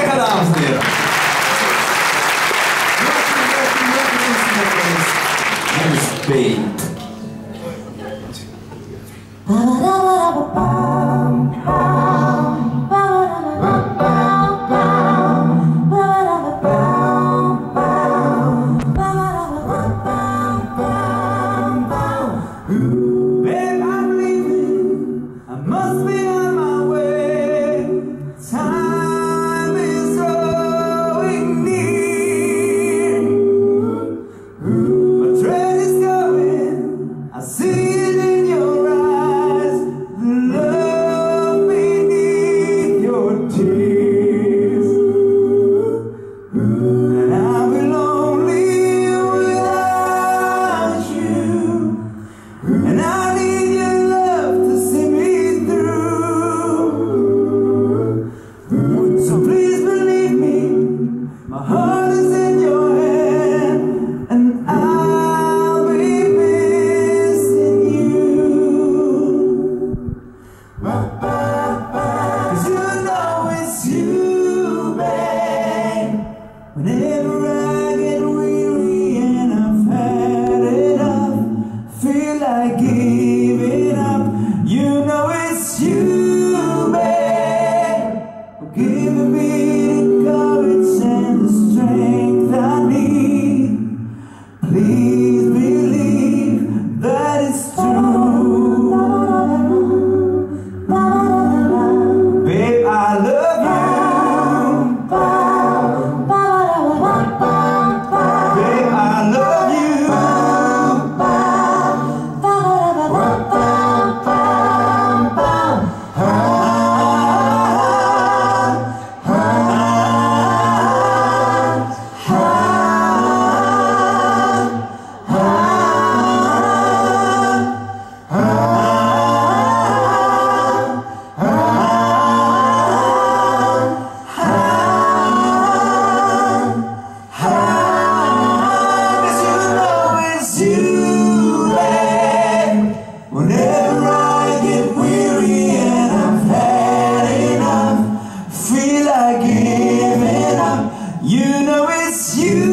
naamsdelen. Spain. Babe, I'm leaving. I must be on my way. Time is drawing near. My train is going. I see it in your eyes. The love beneath your tears. And I'll be lonely without you. And I need your love to see me through. So please believe me, my heart is in your hand, and I'll be missing you. 'Cause you know it's you, babe. Whenever I get weary and I've had enough, feel like giving up, you know it's you, babe, for giving me the courage and the strength I need. Please believe that it's true. Babe, I love you. Babe, I love you. Whenever I get weary and I've had enough, feel like giving up, you know it's you.